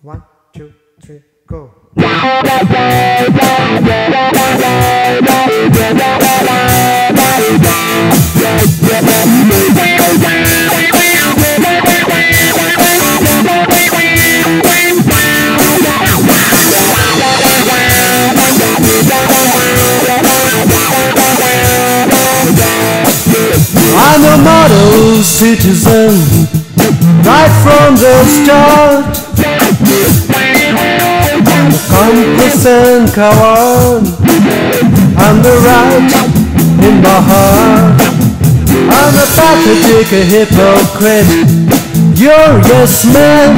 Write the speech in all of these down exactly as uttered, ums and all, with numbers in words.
One, two, three, go. I'm a model citizen, right from the start. I'm a complex and coward, I'm the right in my heart. I'm a pathetic a hypocrite, you're yes man.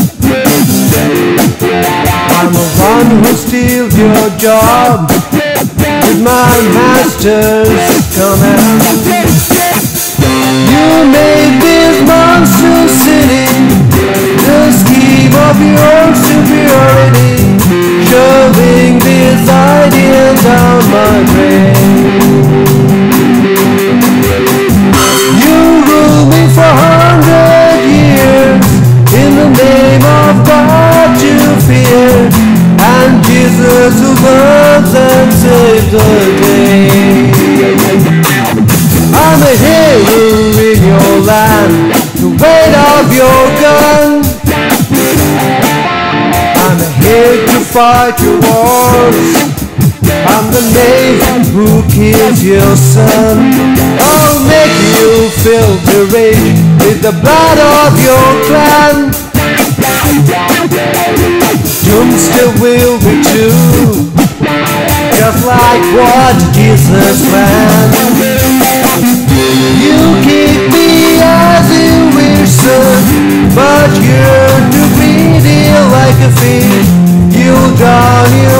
I'm the one who steals your job with my master's command. You made this monstrosity the scheme of your superiority, shoving these ideas down my drain. You ruled me for a hundred years in the name of God you fear, and Jesus who loves and saves the day. I'm a hero in your land, the weight of your gun. I'm here to fight your wars, I'm the knave who kills your son. I'll make you feel the rage with the blood of your clan. Doom still will be true, just like what Jesus planned. You keep me as you wish, son, but you're too greedy like a fish. You'll drown your